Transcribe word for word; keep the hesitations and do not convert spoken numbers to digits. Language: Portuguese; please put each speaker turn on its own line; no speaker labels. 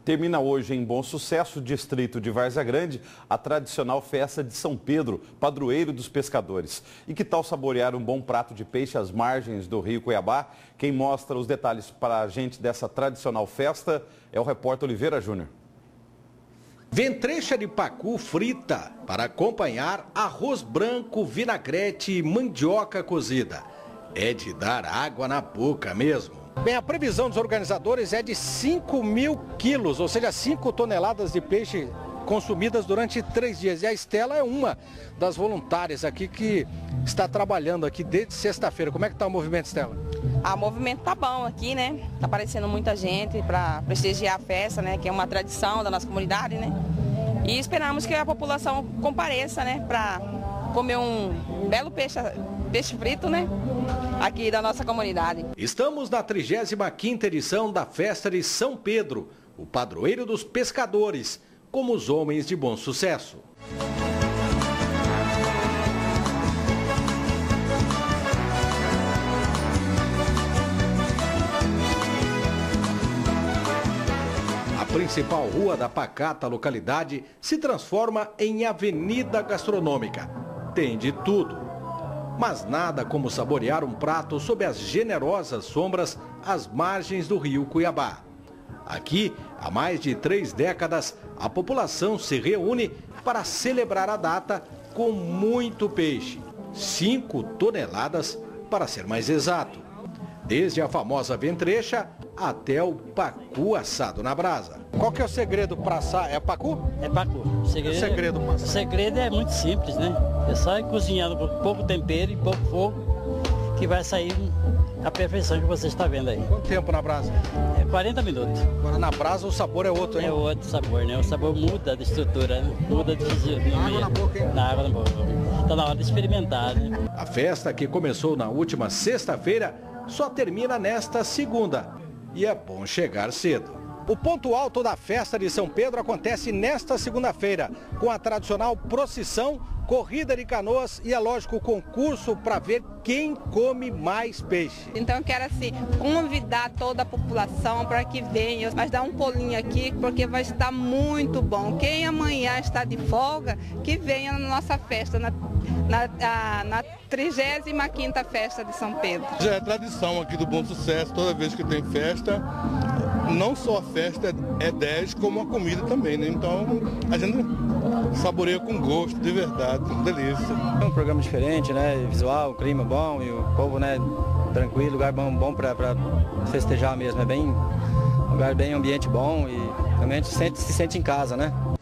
Termina hoje em Bom Sucesso, distrito de Várzea Grande, a tradicional festa de São Pedro, padroeiro dos pescadores. E que tal saborear um bom prato de peixe às margens do rio Cuiabá? Quem mostra os detalhes para a gente dessa tradicional festa é o repórter Oliveira Júnior.
Ventrecha de pacu frita para acompanhar arroz branco, vinagrete e mandioca cozida. É de dar água na boca mesmo. Bem, a previsão dos organizadores é de cinco mil quilos, ou seja, cinco toneladas de peixe consumidas durante três dias. E a Estela é uma das voluntárias aqui que está trabalhando aqui desde sexta-feira. Como é que está o movimento, Estela?
Ah, o movimento tá bom aqui, né? Tá aparecendo muita gente para prestigiar a festa, né? Que é uma tradição da nossa comunidade, né? E esperamos que a população compareça, né? Para comer um belo peixe, peixe frito, né? Aqui da nossa comunidade.
Estamos na trigésima quinta edição da festa de São Pedro, o padroeiro dos pescadores, como os homens de Bom Sucesso. A principal rua da pacata localidade se transforma em avenida gastronômica. Tem de tudo. Mas nada como saborear um prato sob as generosas sombras às margens do rio Cuiabá. Aqui, há mais de três décadas, a população se reúne para celebrar a data com muito peixe. Cinco toneladas, para ser mais exato. Desde a famosa ventrecha até o pacu assado na brasa. Qual que é o segredo para assar? É pacu?
É pacu. O segredo,
o segredo,
o segredo é muito simples, né? É só ir cozinhando com pouco tempero e pouco fogo que vai sair a perfeição que você está vendo aí.
Quanto tempo na brasa?
É quarenta minutos.
Agora na brasa o sabor é outro, hein?
É outro sabor, né? O sabor muda de estrutura, né? Muda de...
Na água na boca, hein?
Na água na boca. Está na hora de experimentar, né?
A festa, que começou na última sexta-feira, só termina nesta segunda. E é bom chegar cedo. O ponto alto da festa de São Pedro acontece nesta segunda-feira, com a tradicional procissão, corrida de canoas e, é lógico, concurso para ver quem come mais peixe.
Então eu quero assim convidar toda a população para que venha, mas dar um pulinho aqui porque vai estar muito bom. Quem amanhã está de folga, que venha na nossa festa, na, na, na trigésima quinta festa de São Pedro.
Já é tradição aqui do Bom Sucesso, toda vez que tem festa, não só a festa é dez, como a comida também, né? Então a gente saboreia com gosto, de verdade, delícia.
É um programa diferente, né? Visual, clima bom e o povo, né, tranquilo, lugar bom, bom para festejar mesmo. É bem, lugar bem, ambiente bom e realmente se sente, se sente em casa, né?